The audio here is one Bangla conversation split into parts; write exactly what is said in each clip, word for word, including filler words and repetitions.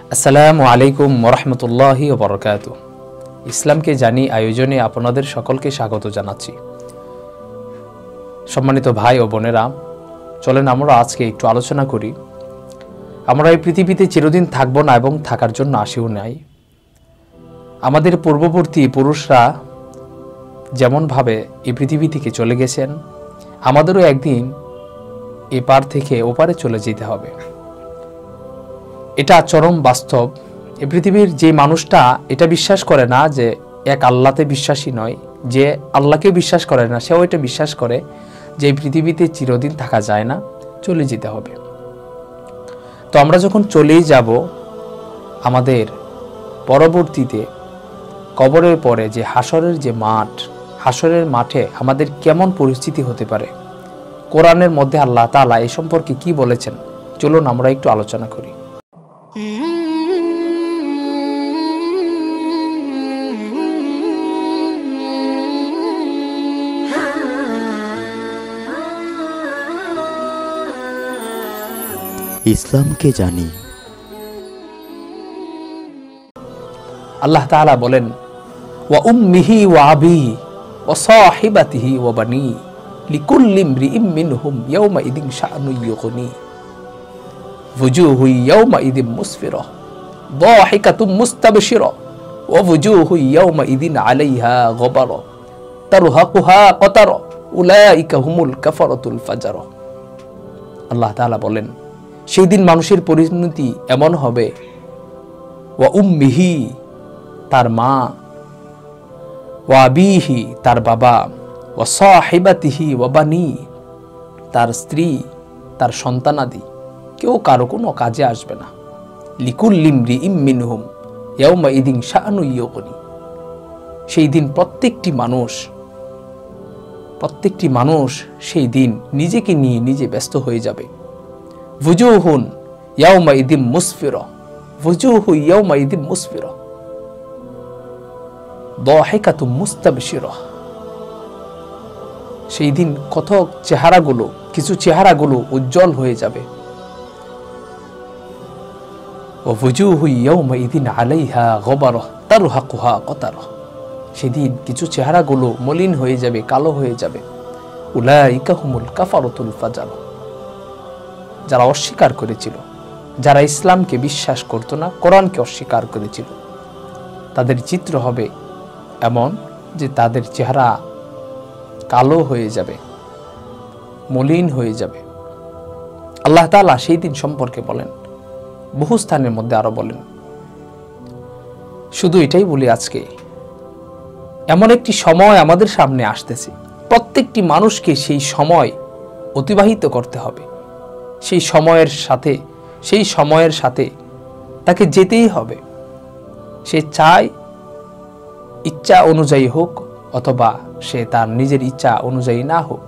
আসসালামু আলাইকুম ওরহমতুল্লাহি ওবরাকাতুহু। ইসলামকে জানি আয়োজনে আপনাদের সকলকে স্বাগত জানাচ্ছি। সম্মানিত ভাই ও বোনেরা, চলেন আমরা আজকে একটু আলোচনা করি। আমরা এই পৃথিবীতে চিরদিন থাকব না এবং থাকার জন্য আসিও নাই। আমাদের পূর্ববর্তী পুরুষরা যেমনভাবে এই পৃথিবী থেকে চলে গেছেন, আমাদেরও একদিন এপার থেকে ওপারে চলে যেতে হবে। এটা চরম বাস্তব। এই পৃথিবীর যে মানুষটা এটা বিশ্বাস করে না যে এক আল্লাহতে বিশ্বাসী নয়, যে আল্লাহকে বিশ্বাস করে না, সেও এটা বিশ্বাস করে যে এই পৃথিবীতে চিরদিন থাকা যায় না, চলে যেতে হবে। তো আমরা যখন চলেই যাব, আমাদের পরবর্তীতে কবরের পরে যে হাসরের যে মাঠ, হাসরের মাঠে আমাদের কেমন পরিস্থিতি হতে পারে, কোরআনের মধ্যে আল্লাহ তাআলা এই সম্পর্কে কি বলেছেন, চলুন আমরা একটু আলোচনা করি। ইসলামকে জানি। আল্লাহ তাআলা বলেন, ওয়া উম্মিহি ওয়া আবিহি ওয়া সাহিবাতিহি ওয়া বানি লিকুল্লি ইমরিইম মিনহুম ইয়াওমা ইদিন শাআনু ইউগনি ওয়াজুহু ইয়াওমা ইদিন মুসফিরা দাহিকাতুম মুস্তাবশিরা ওয়া ওয়াজুহু ইয়াওমা ইদিন আলাইহা গবারা তারহাকুহা কতারা উলাইকা হুমুল কাফারাতুল ফাজারা। আল্লাহ তাআলা বলেন, সেই দিন মানুষের পরিণতি এমন হবে, ওয়া উম্মিহি তার মা, ওয়া আবিহি তার বাবা, ওয়া সাহিবাতিহি ওয়া বানি তার স্ত্রী, তার সন্তানাদি, কেউ কারো কোনো কাজে আসবে না। লিকুল্লি ইমরিইম মিনহুম ইয়াওমা ইদিন শাআনু ইউগনি। সেই দিন প্রত্যেকটি মানুষ প্রত্যেকটি মানুষ সেই দিন নিজেকে নিয়ে নিজে ব্যস্ত হয়ে যাবে। ওয়াজুহুন ইয়াওমা ইদিন মুসফিরা ওয়াজুহু ইয়াওমা ইদিন মুসফিরা দাহিকাতুম মুস্তাবশিরা। সেই দিন কত চেহারাগুলো, কিছু চেহারাগুলো উজ্জ্বল হয়ে যাবে। ওয়া ওয়াজুহু ইয়াওমা ইদিন আলাইহা গবারা তারহাকুহা কতারা। সেদিন কিছু চেহারাগুলো মলিন হয়ে যাবে, কালো হয়ে যাবে। উলাইকা হুমুল কাফারাতুল ফাজারা। যারা অস্বীকার করেছিল, যারা ইসলামকে বিশ্বাস করত না, কোরআনকে অস্বীকার করেছিল, তাদের চিত্র হবে এমন যে তাদের চেহারা কালো হয়ে যাবে, মলিন হয়ে যাবে। আল্লাহ তাআলা সেই দিন সম্পর্কে বলেন, বহু স্থানের মধ্যে আরো বলেন। শুধু এটাই বলি, আজকে এমন একটি সময় আমাদের সামনে আসতেছে, প্রত্যেকটি মানুষকে সেই সময় অতিবাহিত করতে হবে। সেই সময়ের সাথে সেই সময়ের সাথে তাকে যেতেই হবে। সে চায় ইচ্ছা অনুযায়ী হোক অথবা সে তার নিজের ইচ্ছা অনুযায়ী না হোক।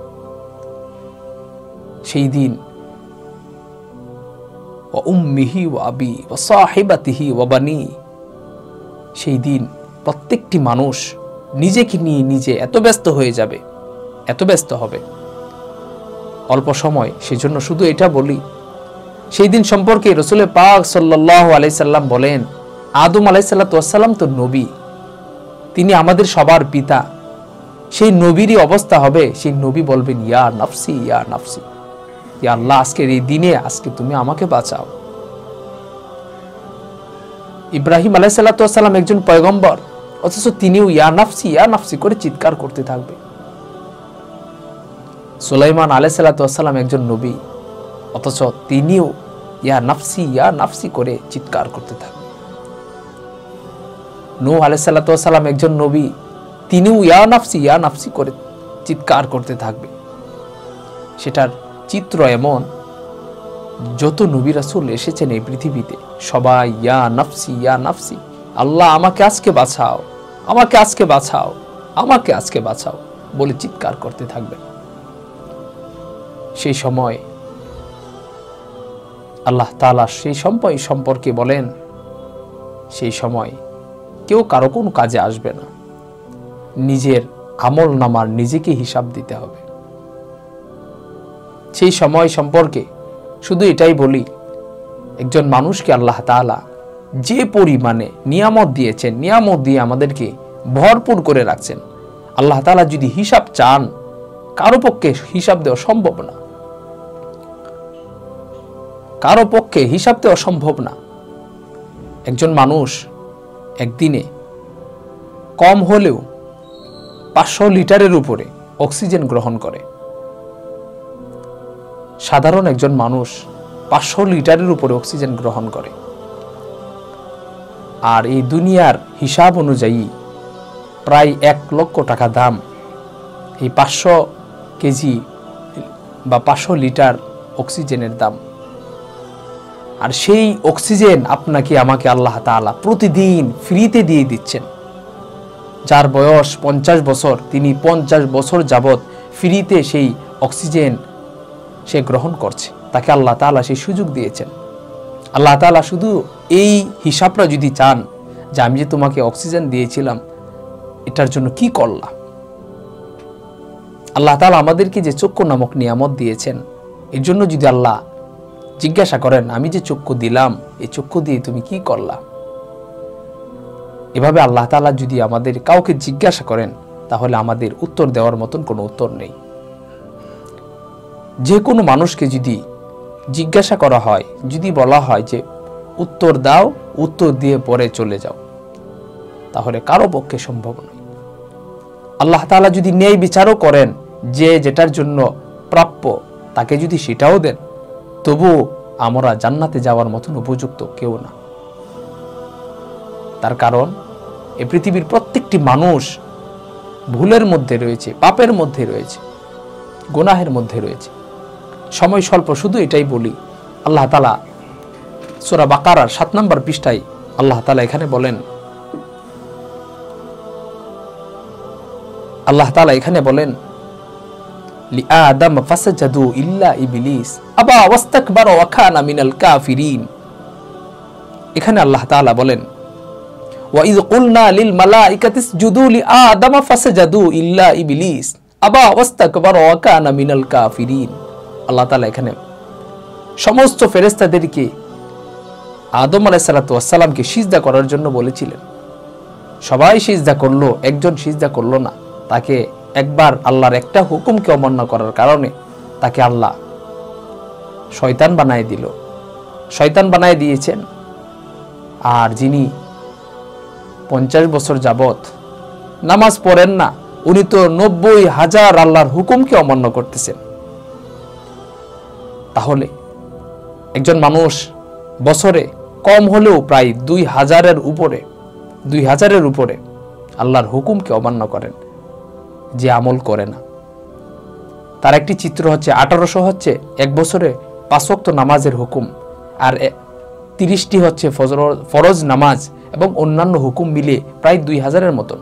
সেই দিন ওয়া উম্মিহি ওয়া আবি ওয়া সাহিবাতিহি ওয়া বানি, সেই দিন প্রত্যেকটি মানুষ নিজেকে নিয়ে নিজে এত ব্যস্ত হয়ে যাবে, এত ব্যস্ত হবে। অল্প সময়, সেজন্য শুধু এটা বলি, সেই দিন সম্পর্কে রাসূল পাক সাল্লাল্লাহু আলাইহি সাল্লাম বলেন, আদম আলাইহিস সালাতু ওয়াস সালাম তো নবী, তিনি আমাদের সবার পিতা। সেই নবীরই অবস্থা হবে, সেই নবী বলবেন, ইয়া নাফসি ইয়া নাফসি, ইয়া আল্লাহ, আজকের এই দিনে আজকে তুমি আমাকে বাঁচাও। ইব্রাহিম আলাইহিস সালাতু ওয়াস সালাম একজন পয়গম্বর, অথচ তিনিও ইয়া নাফসি ইয়া নাফসি করে চিৎকার করতে থাকবে। সুলাইমান আলাইহিস সালাতু ওয়াস সালাম একজন নবী, অথচ তিনিও ইয়া নাফসি ইয়া নাফসি করে চিৎকার করতে থাকবে। নূহ আলাইহিস সালাতু ওয়াস সালাম একজন নবী, তিনিও ইয়া নাফসি ইয়া নাফসি করে চিৎকার করতে থাকবে। সেটার চিত্র এমন, যত নবী রাসূল এসেছেন এই পৃথিবীতে, সবাই ইয়া নাফসি ইয়া নাফসি, আল্লাহ আমাকে আজকে বাঁচাও, আমাকে আজকে বাঁচাও, আমাকে আজকে বাঁচাও বলে চিৎকার করতে থাকবে। সেই সময় আল্লাহ তাআলা সেই সময় সম্পর্কে বলেন, সেই সময় কেউ কারো কোনো কাজে আসবে না। নিজের আমল নামার নিজেকে হিসাব দিতে হবে। সেই সময় সম্পর্কে শুধু এটাই বলি, একজন মানুষকে আল্লাহ তাআলা যে পরিমাণে নিয়ামত দিয়েছেন, নিয়ামত দিয়ে আমাদেরকে ভরপুর করে রাখছেন, আল্লাহ তাআলা যদি হিসাব চান, কারো পক্ষে হিসাব দেওয়া সম্ভব না, কারো পক্ষে হিসাব দেওয়া সম্ভব না। একজন মানুষ একদিনে কম হলেও পাঁচশো লিটারের উপরে অক্সিজেন গ্রহণ করে। সাধারণ একজন মানুষ পাঁচশো লিটারের উপরে অক্সিজেন গ্রহণ করে। আর এই দুনিয়ার হিসাব অনুযায়ী প্রায় এক লক্ষ টাকা দাম এই পাঁচশো কেজি বা পাঁচশো লিটার অক্সিজেনের দাম। আর সেই অক্সিজেন আপনাকে আমাকে আল্লাহ তাআলা প্রতিদিন ফ্রিতে দিয়ে দিচ্ছেন। যার বয়স পঞ্চাশ বছর, তিনি পঞ্চাশ বছর যাবৎ ফ্রিতে সেই অক্সিজেন সে গ্রহণ করছে, তাকে আল্লাহ তাআলা সেই সুযোগ দিয়েছেন। আল্লাহ তাআলা শুধু এই হিসাবটা যদি চান যে আমি যে তোমাকে অক্সিজেন দিয়েছিলাম এটার জন্য কি করলা, আল্লাহ তাআলা আমাদেরকে যে চক্ষু নামক নিয়ামত দিয়েছেন এর জন্য যদি আল্লাহ জিজ্ঞাসা করেন আমি যে চক্ষু দিলাম এই চক্ষু দিয়ে তুমি কি করলা, এভাবে আল্লাহ তাআলা যদি আমাদের কাউকে জিজ্ঞাসা করেন তাহলে আমাদের উত্তর দেওয়ার মতন কোনো উত্তর নেই। যে কোনো মানুষকে যদি জিজ্ঞাসা করা হয়, যদি বলা হয় যে উত্তর দাও, উত্তর দিয়ে পরে চলে যাও, তাহলে কারো পক্ষে সম্ভব নয়। আল্লাহ তাআলা যদি ন্যায় বিচারও করেন, যে যেটার জন্য প্রাপ্য তাকে যদি সেটাও দেন, তবু আমরা জান্নাতে যাওয়ার মতন উপযুক্ত কেউ না। তার কারণ এই পৃথিবীর প্রত্যেকটি মানুষ ভুলের মধ্যে রয়েছে, পাপের মধ্যে রয়েছে, গুনাহের মধ্যে রয়েছে। সময় স্বল্প, শুধু এটাই বলি, আল্লাহ তাআলা সূরা বাকারার সাত নম্বর পৃষ্ঠায় আল্লাহ তাআলা এখানে বলেন, আল্লাহ তাআলা এখানে বলেন লিআদম ফাসাজাদু ইল্লা ইবলিস আবা ওয়াস্তাকবারা ওয়া কানা মিনাল কাফিরিন। এখানে আল্লাহ তাআলা বলেন ওয়া ইয কুলনা লিল মালাইকাতি ইসজুদু লিআদম ফাসাজাদু ইল্লা ইবলিস আবা ওয়াস্তাকবারা ওয়া কানা মিনাল কাফিরিন। আল্লাহ তাআলা এখানে সমস্ত ফেরেশতাদেরকে আদম আলাইহিস সালাতু ওয়াস সালামকে সিজদা করার জন্য বলেছিলেন। সবাই সিজদা করলো, একজন সিজদা করলো না। তাকে একবার আল্লাহর একটা হুকুমকে অমান্য করার কারণে তাকে আল্লাহ শয়তান বানায় দিল, শয়তান বানায় দিয়েছেন। আর যিনি পঞ্চাশ বছর যাবত নামাজ পড়েন না, উনি তো নব্বই হাজার আল্লাহর হুকুমকে অমান্য করতেছেন। তাহলে একজন মানুষ বছরে কম হলেও প্রায় দুই হাজারের উপরে দুই হাজারের উপরে আল্লাহর হুকুমকে অমান্য করেন, যে আমল করে না। তার একটি চিত্র হচ্ছে আঠারোশো হচ্ছে এক বছরে পাঁচ ওয়াক্ত নামাজের হুকুম, আর তিরিশটি হচ্ছে ফরজ নামাজ এবং অন্যান্য হুকুম মিলিয়ে প্রায় দুই হাজারের মতন।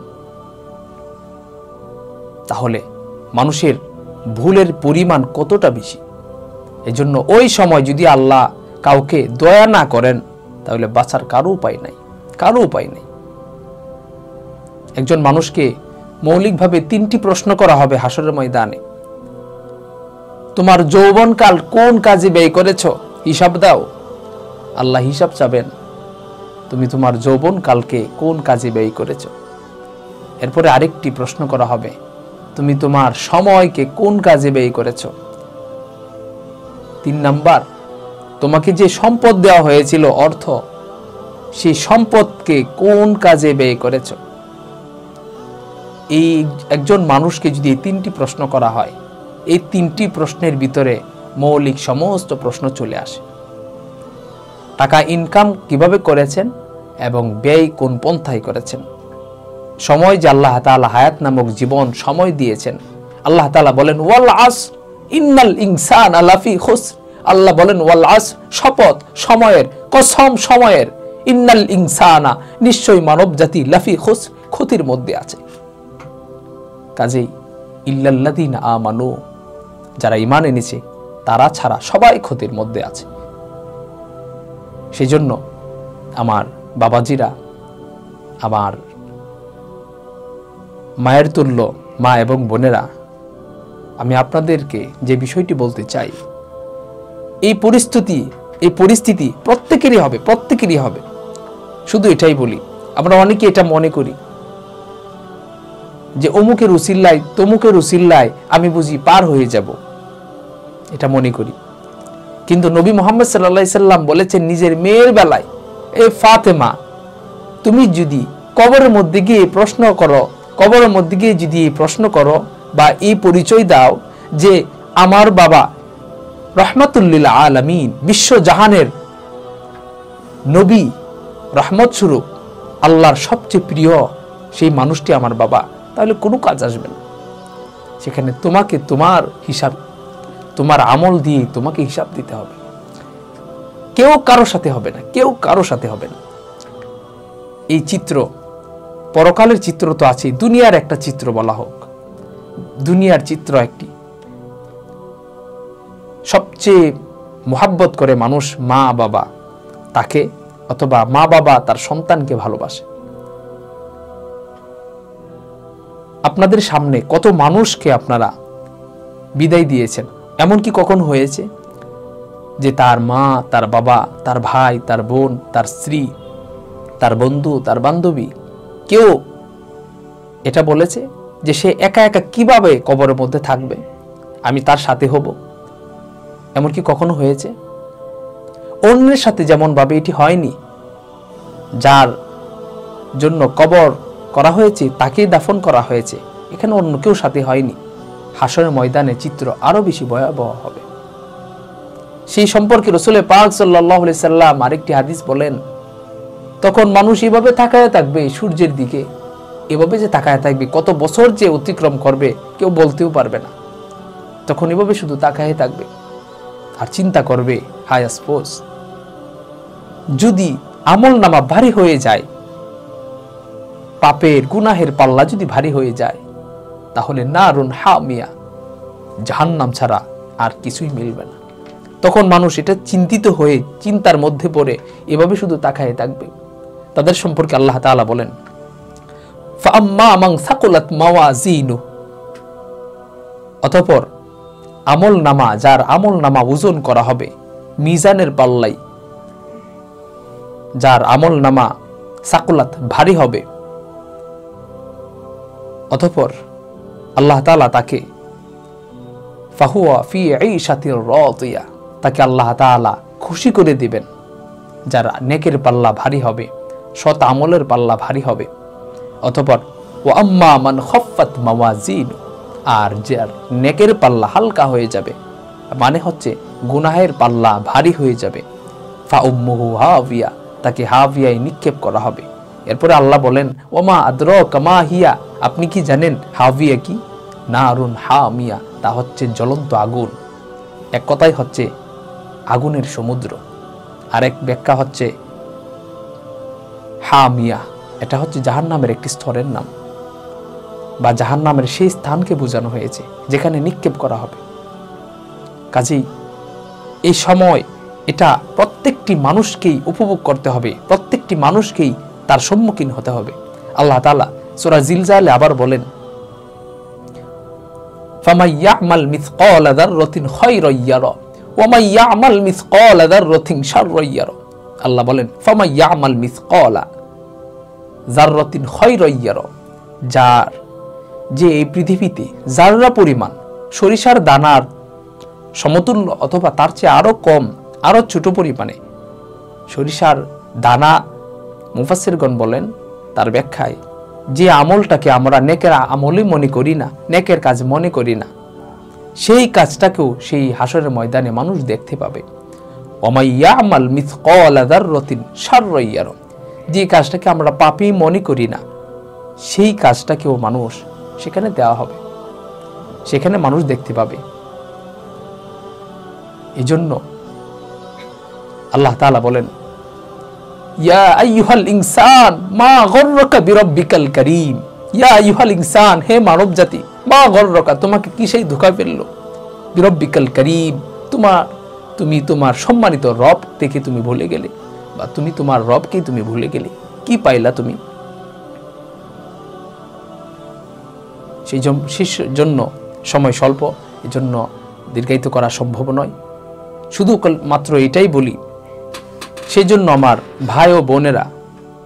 তাহলে মানুষের ভুলের পরিমাণ কতটা বেশি। এজন্য ওই সময় যদি আল্লাহ কাউকে দয়া না করেন তাহলে বাঁচার কারো উপায় নাই, কারো উপায় নেই। একজন মানুষকে মৌলিকভাবে তিনটি প্রশ্ন করা হবে হাসরের ময়দানে। তোমার যৌবনকাল কোন কাজে ব্যয় করেছো, হিসাব দাও। আল্লাহ হিসাব চাবেন, তুমি তোমার যৌবনকালকে কোন কাজে ব্যয় করেছো। এরপরে আরেকটি প্রশ্ন করা হবে, তুমি তোমার সময়কে কোন কাজে ব্যয় করেছো। তিন নাম্বার, তোমাকে যে সম্পদ দেওয়া হয়েছিল অর্থ, সেই সম্পদকে কোন কাজে ব্যয় করেছো। এই একজন মানুষকে যদি এই তিনটি প্রশ্ন করা হয়, এই তিনটি প্রশ্নের ভিতরে মৌলিক সমস্ত প্রশ্ন চলে আসে। টাকা ইনকাম কিভাবে করেছেন এবং ব্যয় কোন পন্থায় করেছেন। সময় যে আল্লাহ তাআলা হায়াত নামক জীবন সময় দিয়েছেন, আল্লাহ তাআলা বলেন ওয়াল আসর ইন্নাল ইনসানা লাফি খুসর। আল্লাহ বলেন ওয়াল আসর, শপথ সময়ের, কসম সময়ের, ইন্নাল ইনসানা নিশ্চয়ই মানব জাতি লাফি খুসর ক্ষতির মধ্যে আছে। কাজেই ইল্লাল্লাযীনা আমানু, যারা ঈমান এনেছে তারা ছাড়া সবাই ক্ষতির মধ্যে আছে। সেই জন্য আমার বাবাজিরা, আমার মায়ের তুল্য মা এবং বোনেরা, আমি আপনাদেরকে যে বিষয়টি বলতে চাই, এই পরিস্থিতি এই পরিস্থিতি প্রত্যেকেরই হবে, প্রত্যেকেরই হবে। শুধু এটাই বলি, আমরা অনেকে এটা মনে করি যে অমুকের উসিল্লায় তমুকের উসিল্লায় আমি বুঝি পার হয়ে যাব, এটা মনে করি। কিন্তু নবী মুহাম্মদ সাল্লাল্লাহু আলাইহি সাল্লাম বলেছেন নিজের মেয়ের বেলায়, এ ফাতেমা, তুমি যদি কবরের মধ্যে গিয়ে প্রশ্ন করো, কবরের মধ্যে গিয়ে যদি এই প্রশ্ন করো বা এই পরিচয় দাও যে আমার বাবা রহমাতুল লিল আলামিন, বিশ্ব জাহানের নবী, রহমত স্বরূপ, আল্লাহর সবচেয়ে প্রিয় সেই মানুষটি আমার বাবা, তাহলে কোনো কাজ আসবে না। সেখানে তোমাকে তোমার হিসাব, তোমার আমল দিয়ে তোমাকে হিসাব দিতে হবে, কেউ কারো সাথে হবে না, কেউ কারো সাথে হবে না। এই চিত্র, পরকালের চিত্র তো আছে, দুনিয়ার একটা চিত্র বলা হোক, দুনিয়ার চিত্র একটি, সবচেয়ে মোহাব্বত করে মানুষ মা বাবা তাকে, অথবা মা বাবা তার সন্তানকে ভালোবাসে। আপনাদের সামনে কত মানুষকে আপনারা বিদায় দিয়েছেন, এমন কি কখন হয়েছে যে তার মা, তার বাবা, তার ভাই, তার বোন, তার স্ত্রী, তার বন্ধু, তার বান্ধবী, কেউ এটা বলেছে যে সে একা একা কিভাবে কবরের মধ্যে থাকবে, আমি তার সাথে হব? এমন কি কখনো হয়েছে? অন্যের সাথে যেমন ভাবে এটি হয়নি, যার জন্য কবর করা হয়েছে তাকেই দাফন করা হয়েছে, এখানে অন্য কেউ সাথে হয়নি। হাসরের ময়দানে চিত্র আরো বেশি ভয়াবহ হবে। সেই সম্পর্কে রাসূল পাক সাল্লাল্লাহু আলাইহি সাল্লাম আরেকটি হাদিস বলেন, তখন মানুষ এভাবে তাকায় থাকবে সূর্যের দিকে, এভাবে যে তাকায় থাকবে, কত বছর যে অতিক্রম করবে কেউ বলতেও পারবে না। তখন এভাবে শুধু তাকায় থাকবে আর চিন্তা করবে, হায় আফসোস, যদি আমল নামা ভারী হয়ে যায়, পাপের গুনাহের পাল্লা যদি ভারী হয়ে যায়, তাহলে নারুন হামিয়া, জাহান্নাম ছাড়া আর কিছুই মিলবে না। তখন মানুষ এটা চিন্তিত হয়ে চিন্তার মধ্যে পড়ে এভাবে শুধু তাকায় থাকবে। তাদের সম্পর্কে আল্লাহ তাআলা বলেন, ফাআম্মা মান সাকুলাত মাওয়াজিনু, অতঃপর আমল নামা, যার আমল নামা ওজন করা হবে মিজানের পাল্লাই, যার আমল নামা সাকুলাত ভারী হবে, অতঃপর আল্লাহ তাআলা তাকে ফাহুয়া ফি ঈশাতির রাদিয়া, তাকে আল্লাহ তাআলা খুশি করে দিবেন। যার নেকের পাল্লা ভারী হবে, সৎ আমলের পাল্লা ভারী হবে। অতঃপর ওয়া আম্মা মান খাফফাত মাওয়াজিনু, আর যার নেকের পাল্লা হালকা হয়ে যাবে, মানে হচ্ছে গুনাহের পাল্লা ভারী হয়ে যাবে, ফা উম্মুহু হাবিয়া, তাকে হাবিয়ায় নিক্ষেপ করা হবে। এরপরে আল্লাহ বলেন, ওমা আদরাকা মা হিয়া, আপনি কি জানেন হাবিয়া কি? নারুন হামিয়া, তা হচ্ছে জ্বলন্ত আগুন। এক কথাই হচ্ছে আগুনের সমুদ্র, আরেক ব্যাখ্যা হচ্ছে হামিয়া, এটা হচ্ছে জাহান্নামের একটি স্তরের নাম, বা জাহান্নামের সেই স্থানকে বোঝানো হয়েছে যেখানে নিক্ষেপ করা হবে। কাজেই এই সময় এটা প্রত্যেকটি মানুষকেই উপভোগ করতে হবে, প্রত্যেকটি মানুষকেই তার সম্মুখীন হতে হবে। আল্লাহ তাআলা সূরা জিলজালে আবার বলেন, ফামান ইয়ামাল মিসকালা যাররাতিন খায়রান ইয়ারা ওয়া মান ইয়ামাল মিসকালা যাররাতিন শাররান ইয়ারা। আল্লাহ বলেন, ফামান ইয়ামাল মিসকালা যাররাতিন খায়রান ইয়ারা, যার যে এই পৃথিবীতে জাররা পরিমাণ, সরিষার দানার সমতুল্য অথবা তার চেয়ে আরো কম, আরো ছোট পরিমাণে সরিষার দানা, মুফাসসিরগণ বলেন তার ব্যাখ্যায়, যে আমলটাকে আমরা নেকের আমলই মনে করি না, নেকের কাজ মনে করি না, সেই কাজটাকেও সেই হাসরের ময়দানে মানুষ দেখতে পাবে। ওয়া মান ইয়ামাল মিসকালা যাররাতিন শাররান ইয়ারা, যে কাজটাকে আমরা পাপী মনে করি না, সেই কাজটাকেও মানুষ সেখানে দেওয়া হবে, সেখানে মানুষ দেখতে পাবে। এজন্য আল্লাহ তাআলা বলেন, ইয়া আইয়ুহাল ইনসান মা গররাকা বিরাব্বিকাল কারীম, ইয়া আইয়ুহাল ইনসান, হে মানব জাতি, মা গররাকা, তোমাকে কি সেই ধোঁকা ফেললো, বিরাব্বিকাল কারীম, তোমার তুমি তোমার সম্মানিত রব থেকে তুমি ভুলে গেলে, বা তুমি তোমার রবকে তুমি ভুলে গেলে, কি পাইলা তুমি? সেই জন্য সময় স্বল্প, এজন্য দীর্ঘায়িত করা সম্ভব নয়। শুধু মাত্র এটাই বলি, সেই জন্য আমার ভাই ও বোনেরা,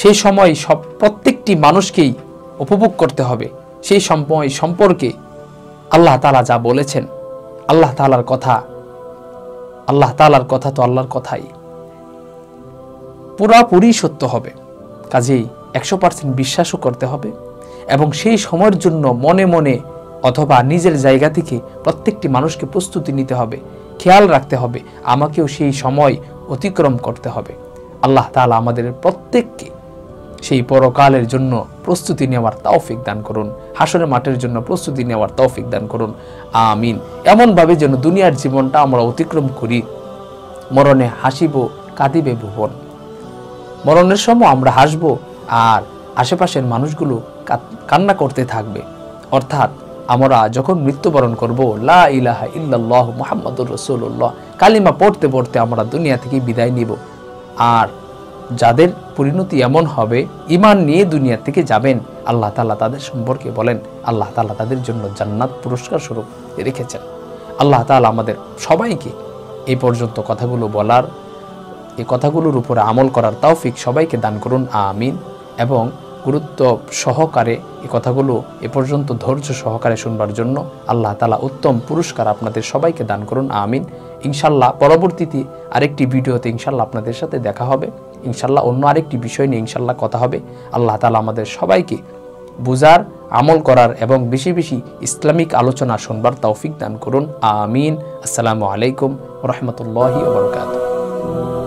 সেই সময় সব প্রত্যেকটি মানুষকেই উপভোগ করতে হবে। সেই সময় সম্পর্কে আল্লাহ তাআলা যা বলেছেন, আল্লাহ তাআলার কথা, আল্লাহ তাআলার কথা তো আল্লাহর কথাই পুরাপুরি সত্য হবে। কাজেই একশো পার্সেন্ট বিশ্বাসও করতে হবে এবং সেই সময়ের জন্য মনে মনে অথবা নিজের জায়গা থেকে প্রত্যেকটি মানুষকে প্রস্তুতি নিতে হবে, খেয়াল রাখতে হবে, আমাকেও সেই সময় অতিক্রম করতে হবে। আল্লাহ তাআলা আমাদের প্রত্যেককে সেই পরকালের জন্য প্রস্তুতি নেওয়ার তৌফিক দান করুন, হাসরের মাঠের জন্য প্রস্তুতি নেওয়ার তৌফিক দান করুন, আমিন। এমনভাবে যেন দুনিয়ার জীবনটা আমরা অতিক্রম করি, মরণে হাসিব কাঁদিবে ভুবন। মরণের সময় আমরা হাসবো আর আশেপাশের মানুষগুলো কান্না করতে থাকবে। অর্থাৎ আমরা যখন মৃত্যুবরণ করব, লা ইলাহা ইল্লাল্লাহু মুহাম্মাদুর রাসূলুল্লাহ কালিমা পড়তে পড়তে আমরা দুনিয়া থেকে বিদায় নিব। আর যাদের পরিণতি এমন হবে, ঈমান নিয়ে দুনিয়া থেকে যাবেন, আল্লাহ তাআলা তাদের সম্পর্কে বলেন, আল্লাহ তাআলা তাদের জন্য জান্নাত পুরস্কার স্বরূপ রেখেছেন। আল্লাহ তাআলা আমাদের সবাইকে এই পর্যন্ত কথাগুলো বলার, এই কথাগুলোর উপরে আমল করার তৌফিক সবাইকে দান করুন, আমিন। এবং গুরুত্ব সহকারে এই কথাগুলো এ পর্যন্ত ধৈর্য সহকারে শুনবার জন্য আল্লাহ তাআলা উত্তম পুরস্কার আপনাদের সবাইকে দান করুন, আমিন। ইনশাল্লাহ পরবর্তীতে আরেকটি ভিডিওতে ইনশাল্লাহ আপনাদের সাথে দেখা হবে। ইনশাল্লাহ অন্য আরেকটি বিষয় নিয়ে ইনশাল্লাহ কথা হবে। আল্লাহ তাআলা আমাদের সবাইকে বুঝার, আমল করার এবং বেশি বেশি ইসলামিক আলোচনা শুনবার তৌফিক দান করুন, আমিন। আসসালামু আলাইকুম ওয়া রাহমাতুল্লাহি ওয়া বারাকাতুহু।